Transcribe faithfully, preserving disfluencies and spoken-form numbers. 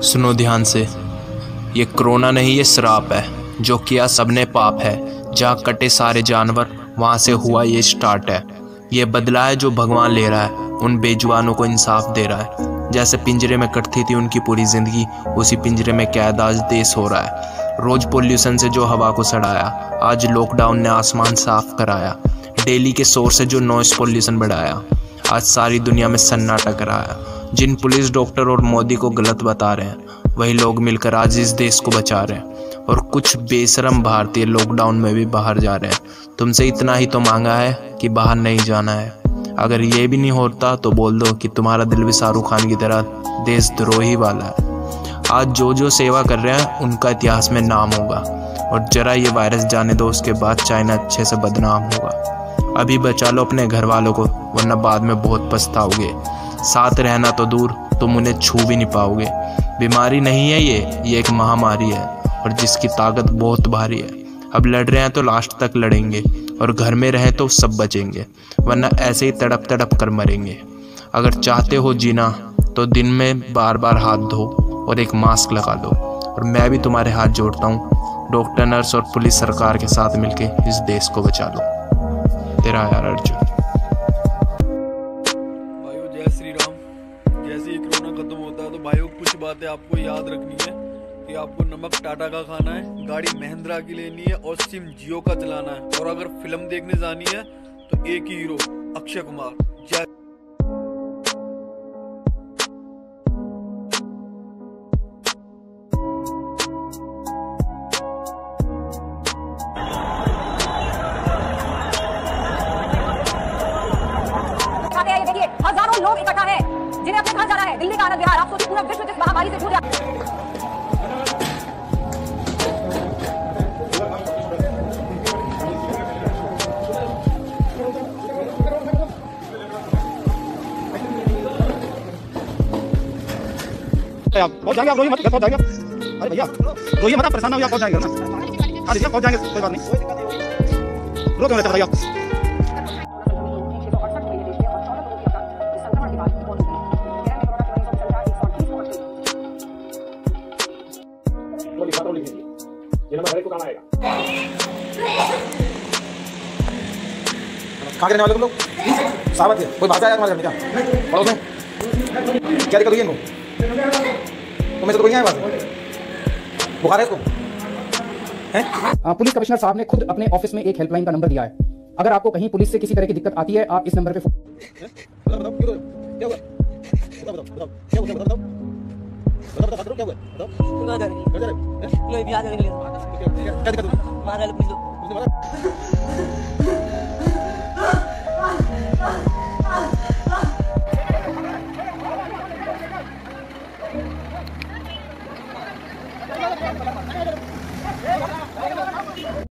सुनो ध्यान से, ये क्रोना नहीं, ये श्राप है। जो किया सबने पाप है। जहाँ कटे सारे जानवर वहाँ से हुआ ये स्टार्ट है। ये बदला है जो भगवान ले रहा है, उन बेजुबानों को इंसाफ दे रहा है। जैसे पिंजरे में कटती थी उनकी पूरी जिंदगी, उसी पिंजरे में कैद आज देश हो रहा है। रोज पोल्यूशन से जो हवा को सड़ाया, आज लॉकडाउन ने आसमान साफ कराया। डेली के शोर से जो नॉइस पोल्यूशन बढ़ाया, आज सारी दुनिया में सन्नाटा कराया। जिन पुलिस, डॉक्टर और मोदी को गलत बता रहे हैं, वही लोग मिलकर आज इस देश को बचा रहे हैं। और कुछ बेशरम भारतीय लॉकडाउन में भी बाहर जा रहे हैं। तुमसे इतना ही तो मांगा है कि बाहर नहीं जाना है। अगर ये भी नहीं होता तो बोल दो कि तुम्हारा दिल भी शाहरुख खान की तरह देशद्रोही वाला है। आज जो जो सेवा कर रहे हैं उनका इतिहास में नाम होगा। और जरा ये वायरस जाने दो, उसके बाद चाइना अच्छे से बदनाम होगा। अभी बचा लो अपने घर वालों को, वरना बाद में बहुत पछताओगे। साथ रहना तो दूर, तुम उन्हें छू भी नहीं पाओगे। बीमारी नहीं है ये ये एक महामारी है, और जिसकी ताकत बहुत भारी है। अब लड़ रहे हैं तो लास्ट तक लड़ेंगे, और घर में रहे तो सब बचेंगे, वरना ऐसे ही तड़प तड़प कर मरेंगे। अगर चाहते हो जीना तो दिन में बार बार हाथ धो और एक मास्क लगा लो। और मैं भी तुम्हारे हाथ जोड़ता हूँ, डॉक्टर, नर्स और पुलिस सरकार के साथ मिलकर इस देश को बचा लो। तेरा यार अर्जुन। भाइयों जय श्री राम। जैसे ही कोरोना खत्म होता है तो भाइयों कुछ बातें आपको याद रखनी है कि आपको नमक टाटा का खाना है, गाड़ी महिंद्रा की लेनी है और सिम जियो का चलाना है। और अगर फिल्म देखने जानी है तो एक ही हीरो अक्षय कुमार। जय हजारों लोग इकट्ठा है जिन्हें अपने घर जाना है। दिल्ली का आनंद विहार, आप सोचिए पूरा विश्व इस महामारी से जूझ रहा है। पहुंच जाएंगे आप, रोइए मत, घर पहुंच जाएंगे। अरे भैया रोइए मत, आप परेशान ना हो, आप पहुंच जाएंगे ना। हाँ दीजिए, पहुंच जाएंगे, कोई बात नहीं। रो क्यों रहते भैया? कहाँ गिरने वाले तुम लोग? साहब थे, कोई भाषा आया तुम्हारे घर में क्या? पड़ोस में क्या दिक्कत हुई इनको? तुम्हें तो कोई नहीं आया बात? बुखार है इसको? हैं? पुलिस कमिश्नर साहब ने खुद अपने ऑफिस में एक हेल्पलाइन का नंबर दिया है। अगर आपको कहीं पुलिस से किसी तरह की दिक्कत आती है, आप इस नंबर पे फोन। क्या हुआ? क्या हुआ? क्या हुआ? क्या हुआ? क्या हुआ? क्या हुआ? क्या दिक्कत हुई? मारा लो पुलिस। Thank you.